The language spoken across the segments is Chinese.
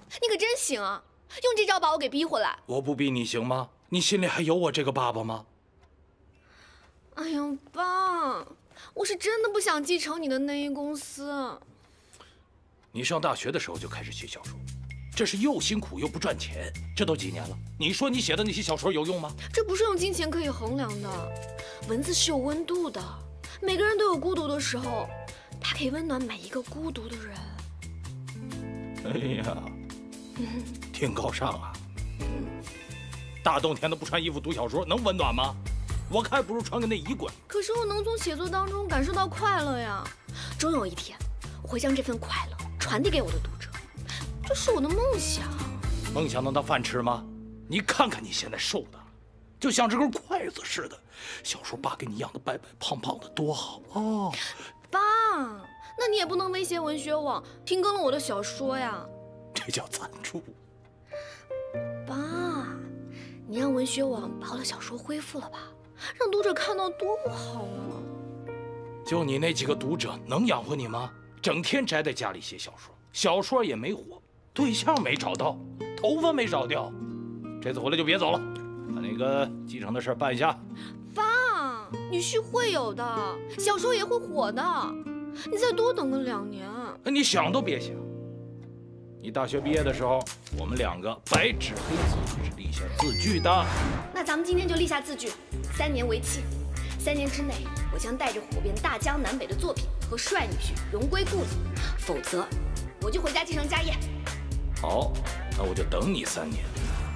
你可真行啊！用这招把我给逼回来。 我不逼你行吗？你心里还有我这个爸爸吗？ 哎呀，爸，我是真的不想继承你的内衣公司。 你上大学的时候就开始写小说，这是又辛苦又不赚钱，这都几年了？你说你写的那些小说有用吗？ 这不是用金钱可以衡量的，文字是有温度的，每个人都有孤独的时候，它可以温暖每一个孤独的人。 哎呀，挺高尚啊！大冬天的不穿衣服读小说能温暖吗？我看不如穿个内衣滚。 可是我能从写作当中感受到快乐呀，终有一天我会将这份快乐传递给我的读者，这是我的梦想。 梦想能当饭吃吗？你看看你现在瘦的，就像这根筷子似的。小时候爸给你养的白白胖胖的多好哦。 爸，那你也不能威胁文学网停更了我的小说呀。 这叫赞助。 爸，你让文学网把我的小说恢复了吧，让读者看到多不好啊！ 就你那几个读者能养活你吗？整天宅在家里写小说，小说也没火，对象没找到，头发没少掉。这次回来就别走了，把那个继承的事办一下。 爸，女婿会有的，小说也会火的，你再多等个2年。 你想都别想。你大学毕业的时候，我们2个白纸黑字是立下字据的。 那咱们今天就立下字据，3年为期。3年之内，我将带着火遍大江南北的作品和帅女婿荣归故里，否则我就回家继承家业。 好，那我就等你3年。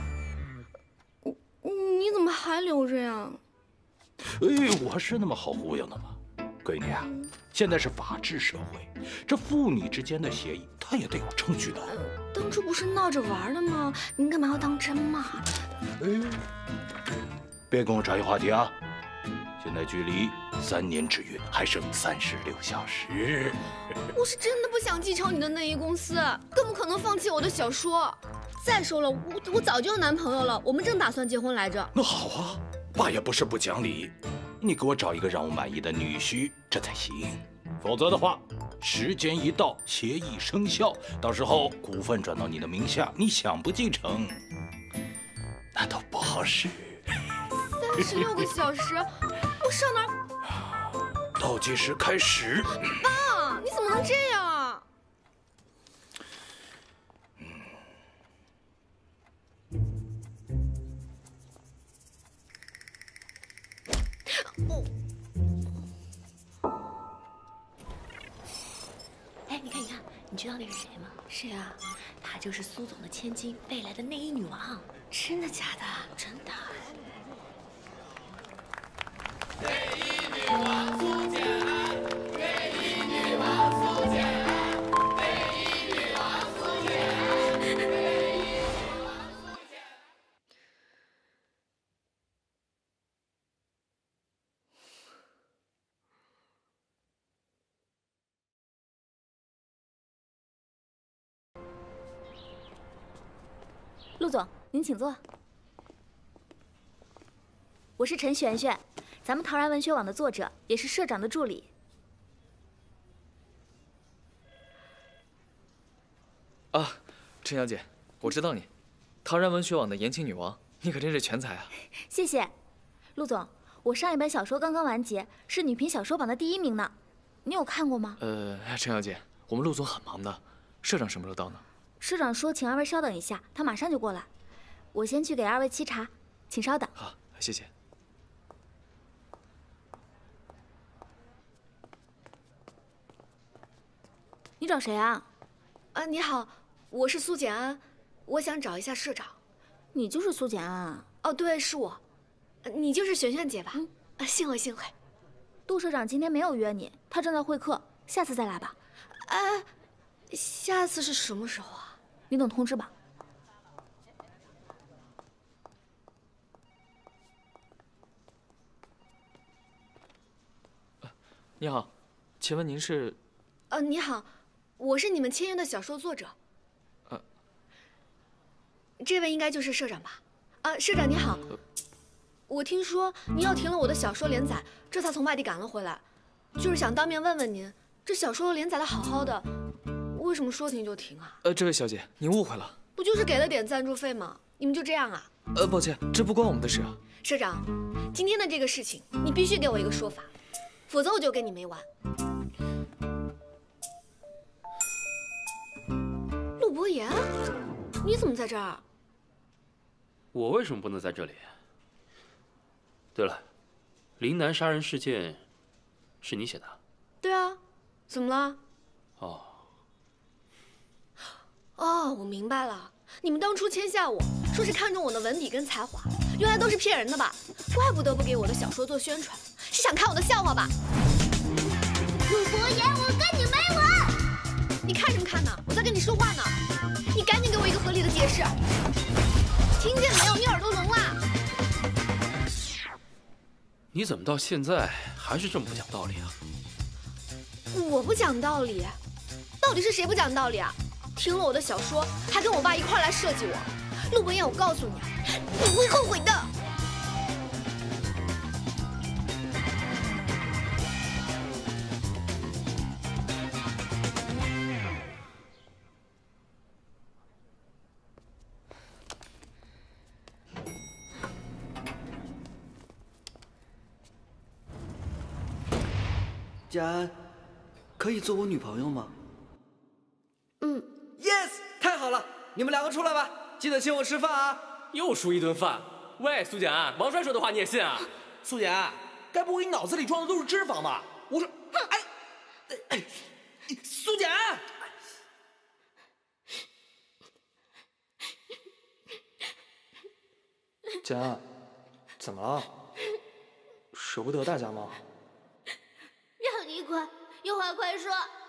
你怎么还留着呀？ 哎，我是那么好忽悠的吗？闺女啊，现在是法治社会，这父女之间的协议，它也得有证据的。 当初不是闹着玩的吗？您干嘛要当真嘛？ 别跟我转移话题啊！现在距离3年之约还剩36小时。 我是真的不想继承你的内衣公司，更不可能放弃我的小说。再说了，我早就有男朋友了，我们正打算结婚来着。 那好啊，爸也不是不讲理，你给我找一个让我满意的女婿，这才行。否则的话，时间一到，协议生效，到时候股份转到你的名下，你想不继承，那都不好使。 36个小时，我上哪儿？ 倒计时开始。 爸，你怎么能这样啊？ 哎，你看，你知道那是谁吗？ 谁啊？ 她就是苏总的千金，未来的内衣女王。 真的假的？ 真的。 内衣女王苏建安，内衣女王苏建安，内衣女王苏建安，内衣女王苏建安。 陆总，您请坐。我是陈璇璇，咱们陶然文学网的作者，也是社长的助理。 啊，陈小姐，我知道你，陶然文学网的言情女王，你可真是全才啊！ 谢谢，陆总，我上一本小说刚刚完结，是女频小说榜的第1名呢。你有看过吗？ 陈小姐，我们陆总很忙的，社长什么时候到呢？ 社长说，请2位稍等一下，他马上就过来。我先去给2位沏茶，请稍等。 好，谢谢。 你找谁啊？ 你好，我是苏简安，我想找一下社长。 你就是苏简安啊？ 哦，对，是我。你就是璇璇姐吧？幸会幸会。 杜社长今天没有约你，他正在会客，下次再来吧。 下次是什么时候啊？ 你等通知吧。 你好，请问您是？ 你好，我是你们签约的小说作者。这位应该就是社长吧？社长你好，我听说您要停了我的小说连载，这才从外地赶了回来，就是想当面问问您，这小说连载的好好的，为什么说停就停啊？ 这位小姐，您误会了， 不就是给了点赞助费吗？你们就这样啊？ 抱歉，这不关我们的事啊。 社长，今天的这个事情你必须给我一个说法，否则我就跟你没完。陆博言，你怎么在这儿？ 我为什么不能在这里？对了，林南杀人事件是你写的？ 对啊，怎么了？哦，我明白了，你们当初签下我说是看中我的文笔跟才华，原来都是骗人的吧？怪不得不给我的小说做宣传，是想看我的笑话吧？ 陆博言，我跟你没完！ 你看什么看呢？我在跟你说话呢，你赶紧给我一个合理的解释，听见没有？你耳朵聋啦？ 你怎么到现在还是这么不讲道理啊？ 我不讲道理，到底是谁不讲道理啊？听了我的小说，还跟我爸一块来设计我。陆博言，我告诉你啊，你会后悔的。 佳安，可以做我女朋友吗？ 嗯 ，yes， 太好了，你们两个出来吧，记得请我吃饭啊。 又输一顿饭。喂，苏简安，王帅说的话你也信啊？ 苏简安，该不会你脑子里装的都是脂肪吧？我说，苏简安， 简安，怎么了？舍不得大家吗？ 让你快，有话快说。